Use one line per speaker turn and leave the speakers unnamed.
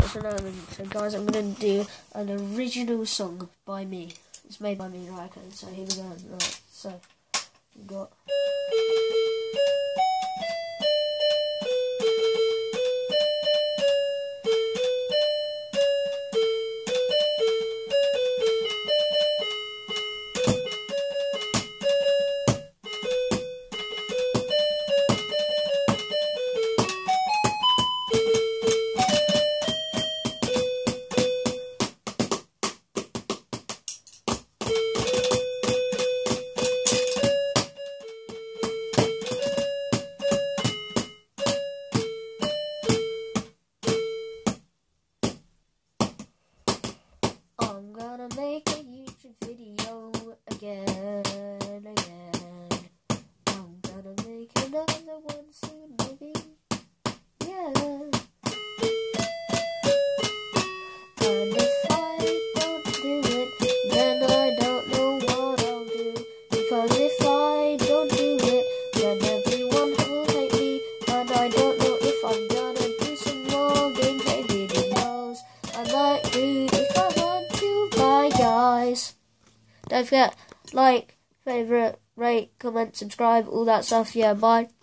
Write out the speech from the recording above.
So guys, I'm gonna do an original song by me. It's made by me, right? Okay, so here we go. Right, so we've got. I'm gonna make a YouTube video again. I'm gonna make another one soon, maybe. Yeah. And if I don't do it, then I don't know what I'll do. Because if I don't do it, then everyone will hate me. And I don't know if I'm gonna do some more gameplay videos. I might do if I want to. Bye guys. Don't forget, like, favourite, rate, comment, subscribe, all that stuff. Yeah, bye.